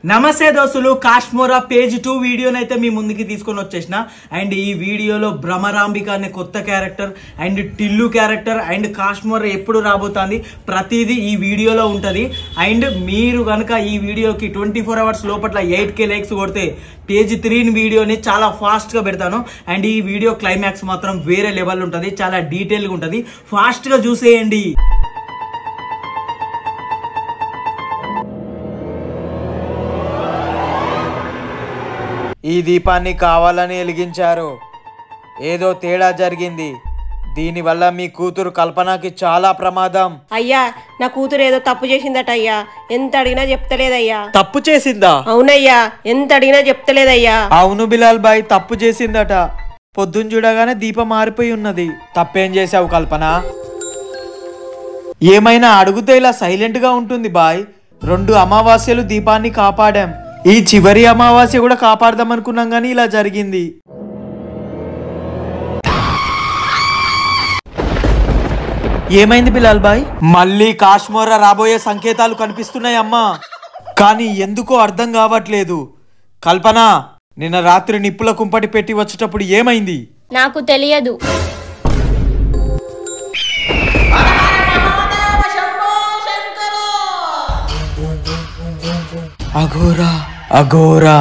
నమస్తే దోస్తులు, కాశ్మోరా పేజ్ 2 వీడియోనైతే మీ ముందుకి తీసుకొని వచ్చేసిన. అండ్ ఈ వీడియోలో భ్రమరాంబిక అనే కొత్త character and Tillu character and Kashmora ఎప్పుడు రాబోతుంది ప్రతిదీ ఈ వీడియోలో ఉంటది. అండ్ మీరు కనుక ఈ వీడియోకి 24 అవర్స్ లోపల 8K లైక్స్ కొడితే పేజ్ 3 వీడియోని చాలా ఫాస్ట్ గా పెడతాను. అండ్ ఈ వీడియో క్లైమాక్స్ మాత్రం వేరే లెవెల్ ఉంటది, చాలా డీటెయిల్ గా ఉంటది, ఫాస్ట్ గా చూసేయండి. ఈ దీపాన్ని కావాలని వెలిగించారు. ఏదో తేడా జరిగింది. దీనివల్ల మీ కూతురు కల్పనకి చాలా ప్రమాదం. అయ్యా, నా కూతురు ఏదో తప్పు చేసిందట అయ్యా. ఎంత అడిగినా చెప్తలేదయ్యా. తప్పు చేసిందా? అవునయ్యా, ఎంత అడిగినా చెప్తలేదయ్యా. అవును బిలాల్ బాయ్, తప్పు చేసిందట. పొద్దున్న చూడగానే దీపం మారిపోయి ఉన్నది. తప్పేం చేసావు కల్పన? ఏమైనా అడుగుతే ఇలా సైలెంట్ గా ఉంటుంది బాయ్. 2 అమావాస్యలు దీపాన్ని కాపాడాం. ఈ చివరి అమావాస్య కూడా కాపాడదాం అనుకున్నాం గానీ ఇలా జరిగింది. ఏమైంది బిలాల్ బాయ్? మళ్ళీ కాశ్మోరా రాబోయే సంకేతాలు కనిపిస్తున్నాయి అమ్మా, కానీ ఎందుకో అర్థం కావట్లేదు. కల్పన, నిన్న రాత్రి నిప్పుల కుంపటి పెట్టి వచ్చేటప్పుడు ఏమైంది? నాకు తెలియదు. అఘోరా అఘోరా.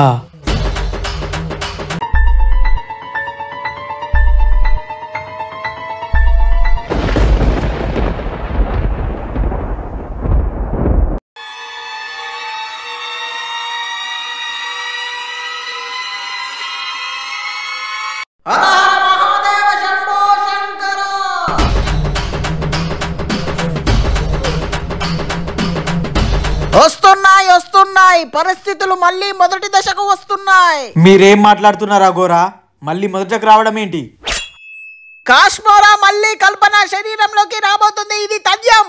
వస్తున్నాయి పరిస్థితులు మళ్ళీ మొదటి దశకు వస్తున్నాయి. మీరేం మాట్లాడుతున్నారు అఘోరా? మళ్ళీ మొదటకు రావడం ఏంటి? కాశ్మోరా మళ్ళీ కల్పన శరీరంలోకి రాబోతుంది. ఇది తథ్యం.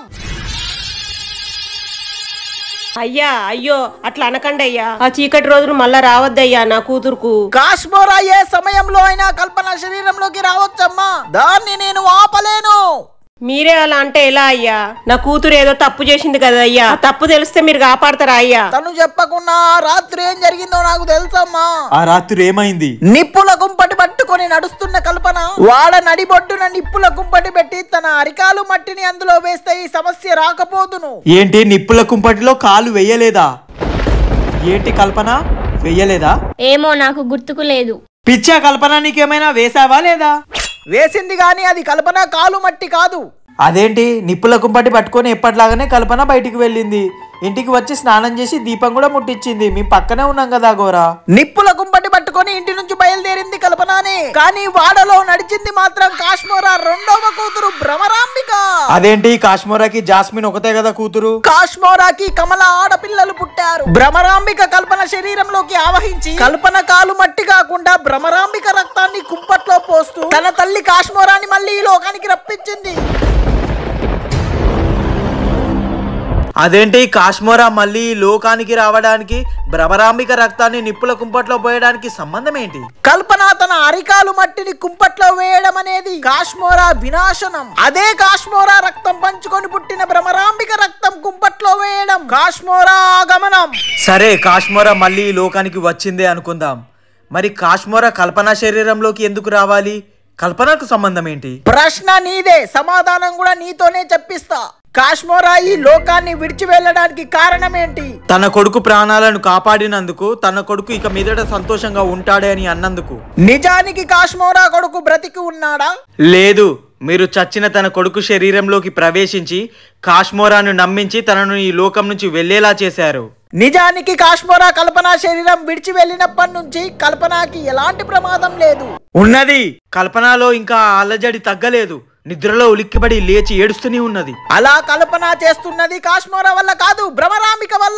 అయ్యా, అయ్యో, అట్లా అనకండి అయ్యా. ఆ చీకటి రోజులు మళ్ళా రావద్దయ్యా నా కూతురుకు. కాశ్మోరా ఏ సమయంలో అయినా కల్పన శరీరంలోకి రావచ్చమ్మా. దాన్ని నేను ఆపలేను. మీరే అలా అంటే ఎలా అయ్యా? నా కూతురు ఏదో తప్పు చేసింది కదా అయ్యా. తప్పు తెలిస్తే మీరు కాపాడతారా అయ్యా? తను చెప్పకుండా రాత్రి ఏం జరిగిందో నాకు తెలుసమ్మా. ఆ రాత్రి ఏమైంది? నిప్పుల కుంపటి పట్టుకొని నడుస్తున్న కల్పన వాడ నడిబొడ్డున నిప్పుల కుంపటి పెట్టి తన అరికాలు మట్టిని అందులో వేస్తే ఈ సమస్య రాకపోదును. ఏంటి, నిప్పుల కుంపటిలో కాలు వెయ్యలేదా? ఏంటి కల్పన, వెయ్యలేదా? ఏమో, నాకు గుర్తుకు లేదు. పిచ్చా కల్పన, నీకేమైనా వేసావా లేదా? వేసింది గాని అది కల్పన కాలు మట్టి కాదు. అదేంటి, నిప్పుల కుంపటి పట్టుకొని ఎప్పటిలాగానే కల్పన బయటికి వెళ్ళింది. ఇంటికి వచ్చి స్నానం చేసి దీపం కూడా ముట్టించింది. మీ పక్కనే ఉన్నాం కదా గోరా. నిప్పుల కుంపటి పట్టుకొని ఇంటి నుంచి బయలుదేరింది కల్పననే, కానీ వాడలో నడిచింది మాత్రం కాశ్మోరా రెండవ కూతురు భ్రమరాంబిక. అదేంటి, కాశ్మోరాకి జాస్మిన్ ఒకతే కదా కూతురు? కాశ్మోరాకి కమల ఆడపిల్లలు పుట్టారు. భ్రమరాంబిక కల్పన శరీరంలోకి ఆవహించి కల్పన కాలు మట్టి కాకుండా భ్రమరాంబిక రక్తాన్ని కుంపట్లో పోస్తూ తన తల్లి కాశ్మోరాని మళ్ళీ ఈ లోకానికి రప్పించింది. అదేంటి, కాశ్మోరా మళ్ళీ లోకానికి రావడానికి భ్రమరాంబిక రక్తాన్ని నిప్పుల కుంపట్లో పోయడానికి సంబంధం ఏంటి? కల్పన తన అరికాలు మట్టిని కుంపట్లో వేయడం అనేది కాశ్మోరా వినాశనం. అదే కాశ్మోరా రక్తం పంచుకొని పుట్టిన భ్రమరాంబిక రక్తం కుంపట్లో వేయడం కాశ్మోరా ఆగమనం. సరే, కాశ్మోరా మళ్ళీ లోకానికి వచ్చిందే అనుకుందాం. మరి కాశ్మోరా కల్పన శరీరంలోకి ఎందుకు రావాలి? కల్పనకు సంబంధం ఏంటి? ప్రశ్న నీదే, సమాధానం కూడా నీతోనే చెప్పిస్తా. కాశ్మోరా ఈ లోకాన్ని విడిచి వెళ్ళడానికి కారణం ఏంటి? తన కొడుకు ప్రాణాలను కాపాడినందుకు, తన కొడుకు ఇక మీదట సంతోషంగా ఉంటాడే అని అన్నందుకు. నిజానికి కాశ్మోరా కొడుకు బ్రతికి ఉన్నాడా? లేదు, మీరు చచ్చిన తన కొడుకు శరీరంలోకి ప్రవేశించి కాశ్మోరాను నమ్మించి తనను ఈ లోకం నుంచి వెళ్లేలా చేశారు. నిజానికి కాశ్మోరా కల్పన శరీరం విడిచి వెళ్ళినప్పటి నుంచి కల్పనకి ఎలాంటి ప్రమాదం లేదు. ఉన్నది, కల్పనలో ఇంకా అలజడి తగ్గలేదు. నిద్రలో ఉలిక్కిపడి లేచి ఏడుస్తూనే ఉన్నది. అలా కల్పన చేస్తున్నది కాశ్మోరా వల్ల కాదు, భ్రమరాంబిక వల్ల.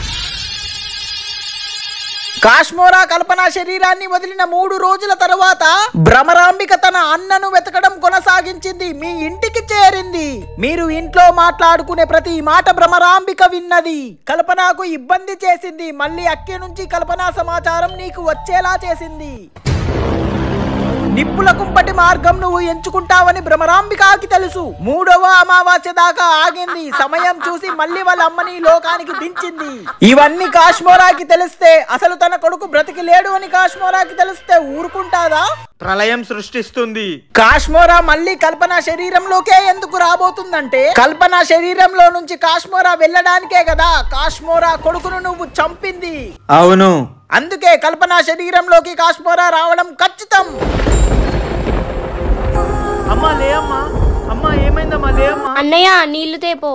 కాశ్మోరా కల్పన శరీరాన్ని వదిలిన 3 రోజుల తరువాత భ్రమరాంబిక తన అన్నను వెతకడం కొనసాగించింది. మీ ఇంటికి చేరింది. మీరు ఇంట్లో మాట్లాడుకునే ప్రతి మాట భ్రమరాంబిక విన్నది. కల్పనకు ఇబ్బంది చేసింది. మళ్ళీ అక్కడి నుంచి కల్పన సమాచారం నీకు వచ్చేలా చేసింది. నిప్పుల కుంపటి మార్గం నువ్వు ఎంచుకుంటావని భ్రమరాంబికకి తెలుసు. 3వ అమావాస్య దాకా ఆగింది. సమయం చూసి మళ్ళీ వాళ్ళ అమ్మని ఈ లోకానికి దించింది. ఇవన్నీ కాశ్మోరాకి తెలిస్తే, అసలు తన కొడుకు బ్రతికి లేడు అని కాశ్మోరాకి తెలిస్తే ఊరుకుంటాదా? ప్రళయం సృష్టిస్తుంది. కాశ్మోరా మళ్ళీ కల్పన శరీరంలోకే ఎందుకు రాబోతుందంటే, కల్పన శరీరంలో నుంచి కాశ్మోరా వెళ్ళడానికే కదా కాశ్మోరా కొడుకును నువ్వు చంపింది. అవును, అందుకే కల్పన శరీరంలోకి కాశ్మోరా రావడం ఖచ్చితం. అమ్మా లే అమ్మా. అమ్మా ఏమైందమ్మా? లే అమ్మా. అన్నయ్య నీళ్లు తేపో.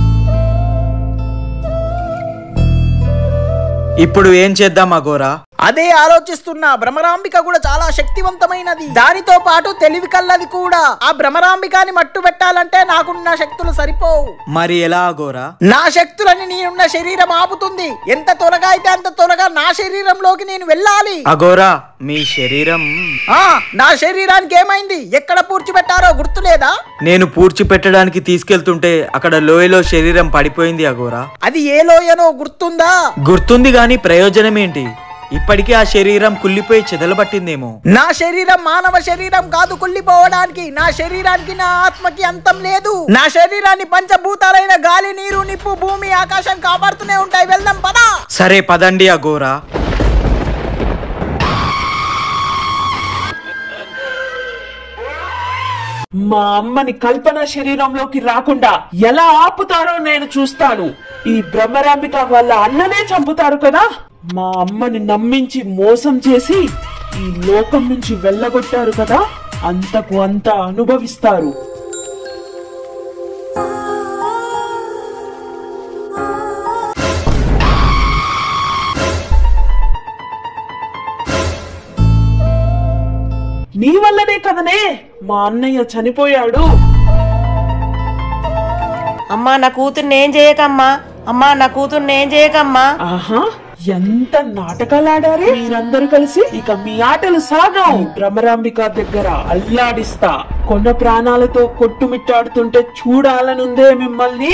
ఇప్పుడు ఏం చేద్దాం అఘోరా? అదే ఆలోచిస్తున్నా. భ్రమరాంబిక కూడా చాలా శక్తివంతమైనది, దానితో పాటు తెలివి కల్లది కూడా. ఆ భ్రమరాంబికని మట్టు పెట్టాలంటే నాకున్న శక్తులు సరిపోవు. మరి ఎలా అఘోరా? నా శక్తులని నేనున్న శరీరం ఆపుతుంది. ఎంత త్వరగా అయితే అంత త్వరగా నా శరీరంలోకి నేను వెళ్ళాలి. అఘోరా మీ శరీరం నా శరీరానికి ఏమైంది? ఎక్కడ పూడ్చిపెట్టారో గుర్తులేదా? నేను పూడ్చిపెట్టడానికి తీసుకెళ్తుంటే అక్కడ లోయలో శరీరం పడిపోయింది అఘోరా. అది ఏ లోయనో గుర్తుందా? గుర్తుంది గాని ప్రయోజనం ఏంటి? ఇప్పటికీ ఆ శరీరం కుళ్ళిపోయి చెదలబట్టిందేమో. నా శరీరం మానవ శరీరం కాదు కుళ్ళిపోవడానికి. నా శరీరానికి నా ఆత్మకి అంతం లేదు. నా శరీరాన్ని పంచభూతాలైన గాలి, నీరు, నిప్పు, భూమి, ఆకాశం కాపాడుతూనే ఉంటాయి. వెళ్దాం పదా. సరే పదండి అఘోరా. మా అమ్మని కల్పన శరీరంలోకి రాకుండా ఎలా ఆపుతారో నేను చూస్తాను. ఈ బ్రహ్మరాంబిక వాళ్ళ అన్ననే చంపుతారు కదా. మా అమ్మని నమ్మించి మోసం చేసి ఈ లోకం నుంచి వెళ్ళగొట్టారు కదా, అంతకు అంత అనుభవిస్తారు. నీ వల్లనే కదనే మా అన్నయ్య చనిపోయాడు. అమ్మా నా కూతుర్ని ఏం చేయకమ్మా. అమ్మా నా కూతుర్ని ఏం చేయకమ్మా. ఆహా, ఎంత నాటకాలు ఆడారే మీరందరూ కలిసి. ఇక మీ ఆటలు సాగవు. భ్రమరాంబిక దగ్గర అల్లాడిస్తా. కొండ ప్రాణాలతో కొట్టుమిట్టాడుతుంటే చూడాలనుందే మిమ్మల్ని.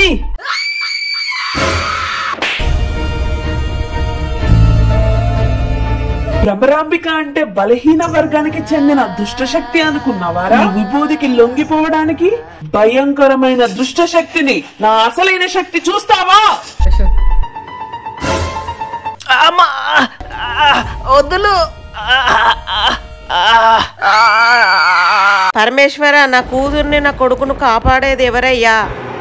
భ్రమరాంబిక అంటే బలహీన వర్గానికి చెందిన దుష్టశక్తి అనుకున్నావారా? విభూతికి లొంగిపోవడానికి భయంకరమైన దుష్టశక్తిని. నా అసలైన శక్తి చూస్తావా? వద్దులు. పరమేశ్వర నా కూతుర్ని నా కొడుకును కాపాడేది ఎవరయ్యా?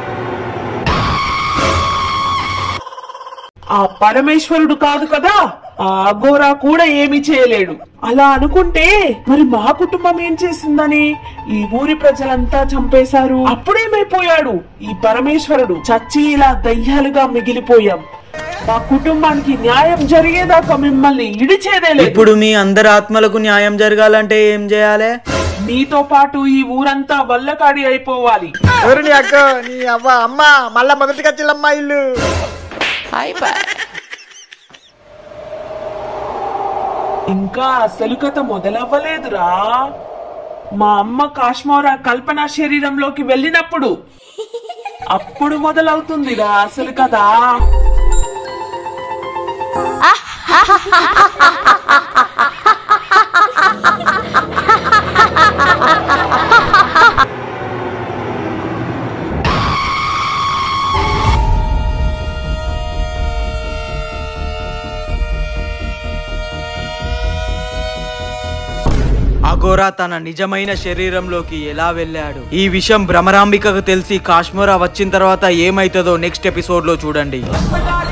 ఆ పరమేశ్వరుడు కాదు కదా. ఆ అఘోరా కూడా ఏమీ చేయలేడు. అలా అనుకుంటే మరి మా కుటుంబం ఏం చేసిందని ఈ ఊరి ప్రజలంతా చంపేశారు. అప్పుడేమైపోయాడు ఈ పరమేశ్వరుడు? చచ్చి ఇలా దయ్యాలుగా మిగిలిపోయాం. మా కుటుంబానికి న్యాయం జరిగేదాకా మిమ్మల్ని ఇడిచేదే లేదు. ఇప్పుడు మీ అందరి ఆత్మలకు న్యాయం జరగాలంటే ఏం చేయాలి? మీతో పాటు ఈ ఊరంతా వల్లకాడి అయిపోవాలి. ఎవరు నీ అక్క? నీ అవ్వ అమ్మ మళ్ళా మొదటిగా చిల్లమ్మ ఇల్లు. ఇంకా అసలు కథ మొదలవ్వలేదురా. మా అమ్మ కాశ్మోరా కల్పన శరీరంలోకి వెళ్ళినప్పుడు అప్పుడు మొదలవుతుందిరా అసలు కథ. అఘోరా తన నిజమైన శరీరంలోకి ఎలా వెళ్ళాడు? ఈ విషయం భ్రమరాంబికకు తెలిసి కాశ్మోరా వచ్చిన తర్వాత ఏమైతుందో నెక్స్ట్ ఎపిసోడ్ లో చూడండి.